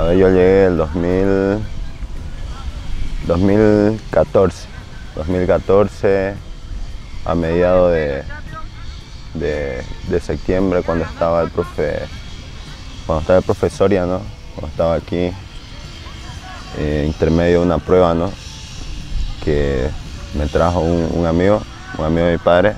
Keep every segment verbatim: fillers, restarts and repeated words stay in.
ver, yo llegué el dos mil, dos mil catorce, dos mil catorce a mediados de, de, de septiembre, cuando estaba el profe, cuando estaba el profesor ya, ¿no? Cuando estaba aquí, eh, intermedio de una prueba, ¿no? Que me trajo un, un amigo, un amigo de mi padre.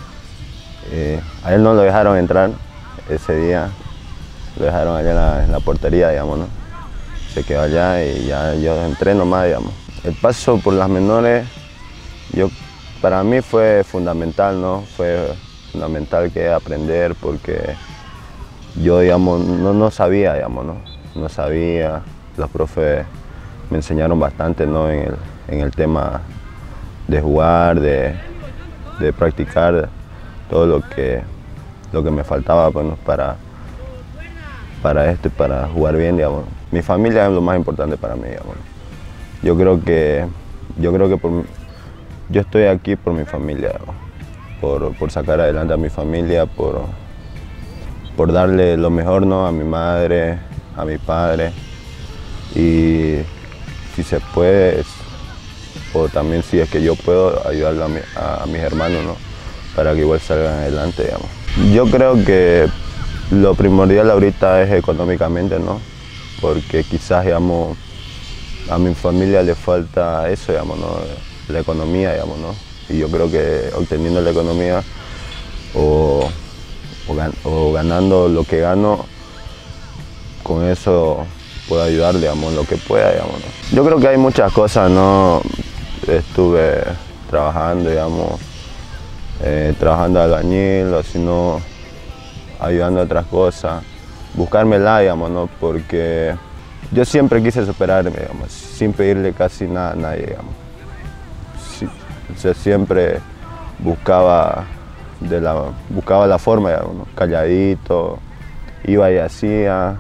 Eh, a él no lo dejaron entrar ese día, lo dejaron allá en la, en la portería, digamos, ¿no? Se quedó allá y ya yo entré nomás, digamos. El paso por las menores, yo, para mí fue fundamental, ¿no? Fue fundamental que aprender porque yo, digamos, no, no sabía, digamos, ¿no? No sabía, los profes me enseñaron bastante, ¿no? En el, en el tema de jugar, de, de practicar todo lo que, lo que me faltaba, bueno, para, para esto y para jugar bien, digamos. Mi familia es lo más importante para mí, digamos. Yo creo que, yo creo que por, yo estoy aquí por mi familia, por, por sacar adelante a mi familia, por, por darle lo mejor, ¿no? A mi madre, a mi padre, y si se puede, o también si es que yo puedo ayudarle a, mi, a, a mis hermanos, ¿no? Para que igual salgan adelante, digamos. Yo creo que lo primordial ahorita es económicamente, ¿no? Porque quizás, digamos, a mi familia le falta eso, digamos, ¿no? La economía, digamos, ¿no? Y yo creo que obteniendo la economía o, o, gan o ganando lo que gano, con eso puedo ayudar, digamos, lo que pueda, digamos, ¿no? Yo creo que hay muchas cosas, ¿no? Estuve trabajando, digamos, eh, trabajando de albañil, o si no, ayudando a otras cosas, buscármela, digamos, ¿no? Porque yo siempre quise superarme, digamos, sin pedirle casi nada a nadie, digamos. Sí, o sea, siempre buscaba, de la, buscaba la forma, digamos, ¿no? Calladito, iba y hacía.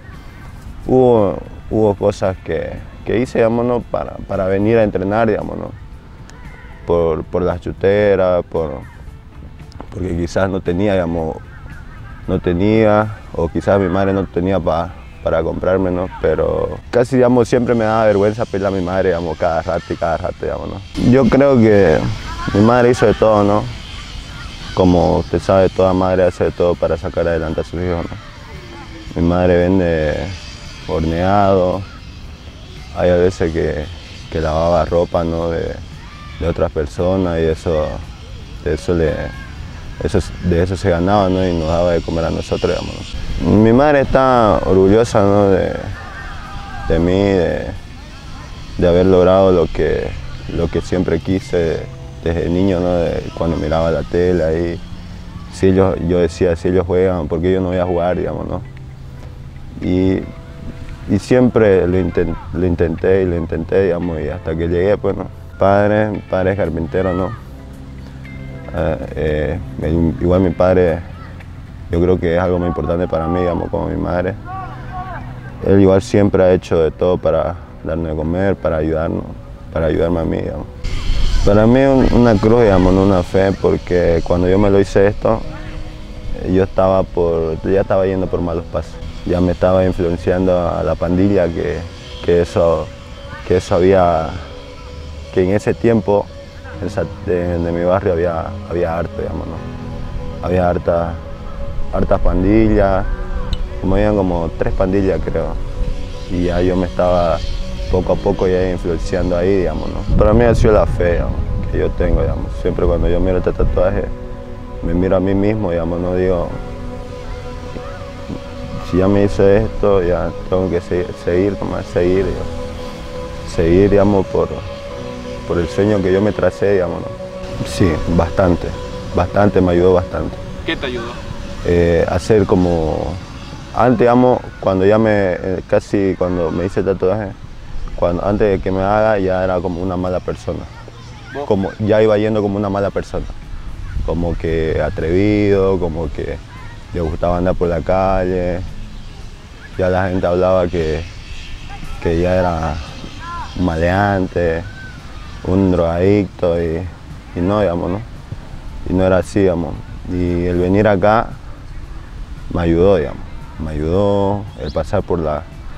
Hubo, hubo cosas que, que hice, digamos, ¿no? para, para venir a entrenar, digamos, ¿no? Por, por las chuteras, por, porque quizás no tenía, digamos, no tenía, o quizás mi madre no tenía pa, para comprarme, ¿no? Pero casi, digamos, siempre me daba vergüenza pedirle a mi madre, digamos, cada rato y cada rato, digamos, ¿no? Yo creo que mi madre hizo de todo, ¿no? Como usted sabe, toda madre hace de todo para sacar adelante a sus hijos, ¿no? Mi madre vende horneado, hay a veces que, que lavaba ropa, ¿no? de, de otras personas, y eso, de, eso le, eso, de eso se ganaba, ¿no? Y nos daba de comer a nosotros, digamos, ¿no? Mi madre está orgullosa, ¿no? de, de mí, de, de haber logrado lo que, lo que siempre quise desde niño, ¿no? De cuando miraba la tele ahí. Si ellos, yo decía, si ellos juegan, ¿por qué yo no voy a jugar, digamos, ¿no? Y, y siempre lo, intent, lo intenté y lo intenté, digamos, y hasta que llegué, pues, ¿no? Padre, mi padre es carpintero, ¿no? Eh, eh, igual mi padre, yo creo que es algo muy importante para mí, digamos, como mi madre. Él igual siempre ha hecho de todo para darme de comer, para ayudarnos, para ayudarme a mí, digamos. Para mí es una cruz, digamos, no una fe, porque cuando yo me lo hice esto, yo estaba por, ya estaba yendo por malos pasos. Ya me estaba influenciando a la pandilla, que, que, eso, que eso había, que en ese tiempo de, de mi barrio había, había harto, digamos, ¿no? Había harta, hartas pandillas, como habían como tres pandillas, creo. Y ya yo me estaba poco a poco ya influenciando ahí, digamos, ¿no? Para mí ha sido la fe, digamos, que yo tengo, digamos. Siempre cuando yo miro este tatuaje, me miro a mí mismo, digamos, no digo, si ya me hice esto, ya tengo que seguir, seguir nomás, seguir, digamos. Seguir, digamos, por, por el sueño que yo me tracé, digamos, ¿no? Sí, bastante, bastante, me ayudó bastante. ¿Qué te ayudó? Eh, hacer como, antes, digamos, cuando ya me, casi cuando me hice el tatuaje, cuando, antes de que me haga, ya era como una mala persona. Como, ya iba yendo como una mala persona. Como que atrevido, como que le gustaba andar por la calle. Ya la gente hablaba que, que ya era un maleante, un drogadicto, y, y no, digamos, ¿no? Y no era así, digamos. Y el venir acá me ayudó, digamos. Me ayudó el pasar por la,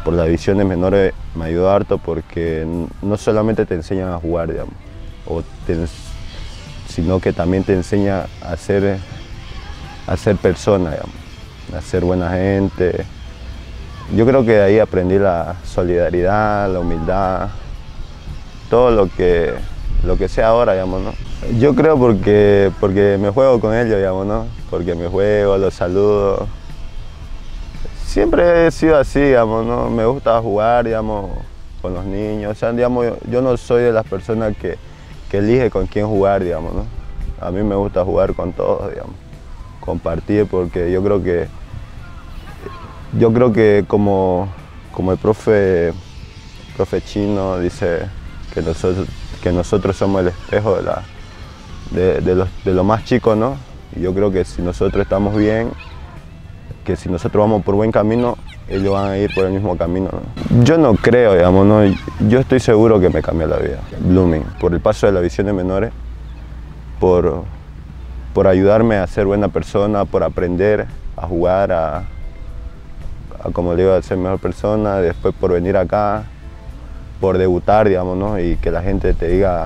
por las divisiones menores me ayudó harto porque no solamente te enseñan a jugar, digamos, o te, sino que también te enseña a ser, a ser persona, digamos, a ser buena gente. Yo creo que de ahí aprendí la solidaridad, la humildad, todo lo que, lo que sé ahora, digamos, ¿no? Yo creo porque, porque me juego con ellos, digamos, ¿no? Porque me juego, los saludo. Siempre he sido así, digamos, ¿no? Me gusta jugar, digamos, con los niños. O sea, digamos, yo no soy de las personas que, que elige con quién jugar, digamos, ¿no? A mí me gusta jugar con todos, digamos, compartir, porque yo creo que yo creo que como, como el profe, profe Chino dice que nosotros, que nosotros somos el espejo de, la, de, de, los, de lo más chicos, ¿no? Y yo creo que si nosotros estamos bien, que si nosotros vamos por buen camino, ellos van a ir por el mismo camino, ¿no? Yo no creo, digamos, ¿no? Yo estoy seguro que me cambió la vida, Blooming, por el paso de las divisiones menores, por, por ayudarme a ser buena persona, por aprender a jugar, a, a como digo, a ser mejor persona, después por venir acá, por debutar, digamos, ¿no? Y que la gente te diga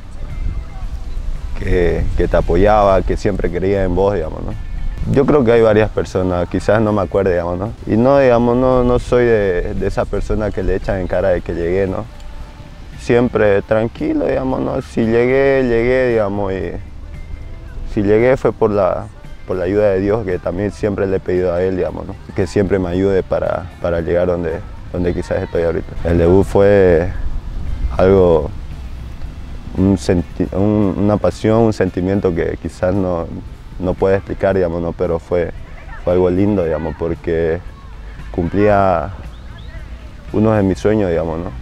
que, que te apoyaba, que siempre creía en vos, digamos, ¿no? Yo creo que hay varias personas, quizás no me acuerde, digamos, ¿no? Y no, digamos, no, no soy de, de esa persona que le echan en cara de que llegué, ¿no? Siempre tranquilo, digamos, ¿no? Si llegué, llegué, digamos, y si llegué fue por la, por la ayuda de Dios, que también siempre le he pedido a Él, digamos, ¿no? Que siempre me ayude para, para llegar donde, donde quizás estoy ahorita. El debut fue algo, un senti un, una pasión, un sentimiento que quizás no, no puedo explicar, digamos, ¿no? Pero fue, fue algo lindo, digamos, porque cumplía uno de mis sueños, digamos, ¿no?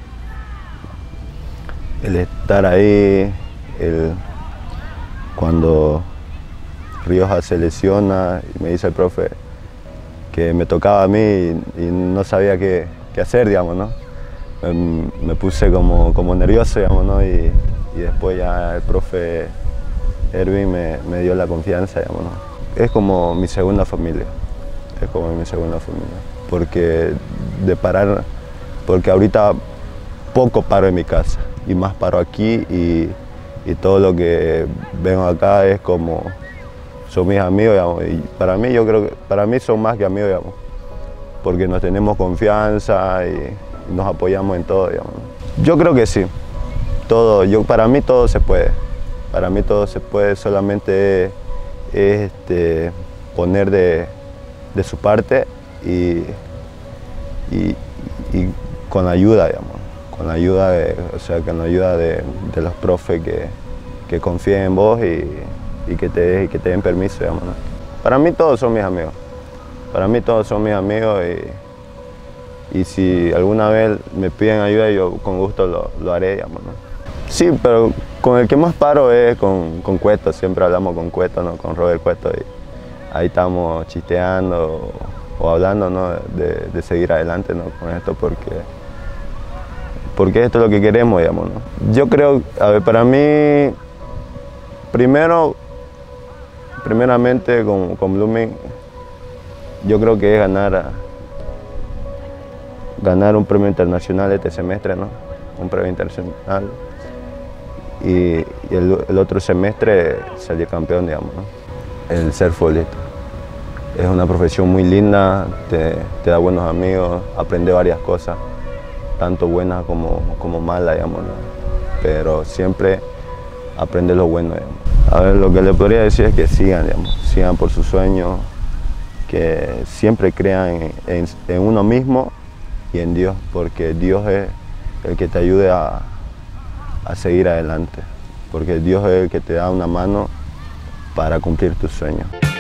El estar ahí, el, cuando Rioja se lesiona y me dice el profe que me tocaba a mí y, y no sabía qué, qué hacer, digamos, ¿no? Me, me puse como, como nervioso, digamos, ¿no? Y, y después ya el profe Erwin me, me dio la confianza, digamos, ¿no? Es como mi segunda familia, es como mi segunda familia, porque de parar, porque ahorita poco paro en mi casa y más paro aquí y, y todo lo que vengo acá es como, son mis amigos, digamos, y para mí yo creo que, para mí son más que amigos, digamos, porque nos tenemos confianza y, y nos apoyamos en todo, digamos. Yo creo que sí, todo, yo, para mí todo se puede. Para mí todo se puede, solamente este, poner de, de su parte y, y, y con ayuda, digamos, con la ayuda de, o sea, con la ayuda de, de los profes que, que confíen en vos y, y, que te, y que te den permiso, digamos, ¿no? Para mí todos son mis amigos, para mí todos son mis amigos y, y si alguna vez me piden ayuda yo con gusto lo, lo haré, digamos, ¿no? Sí, pero con el que más paro es con, con Cueto, siempre hablamos con Cueto, ¿no? Con Robert Cueto, y ahí estamos chisteando o, o hablando, ¿no? de, de seguir adelante, ¿no? Con esto, porque, porque esto es lo que queremos, digamos, ¿no? Yo creo, a ver, para mí, primero, primeramente con, con Blooming, yo creo que es ganar, ganar un premio internacional este semestre, ¿no? Un premio internacional. Y, y el, el otro semestre salir campeón, digamos, ¿no? El ser futbolista. Es una profesión muy linda, te, te da buenos amigos, aprende varias cosas, tanto buenas como, como malas, digamos, ¿no? Pero siempre aprende lo bueno, digamos. A ver, lo que le podría decir es que sigan, digamos, sigan por sus sueños, que siempre crean en, en, en uno mismo y en Dios, porque Dios es el que te ayude a a seguir adelante, porque Dios es el que te da una mano para cumplir tus sueños.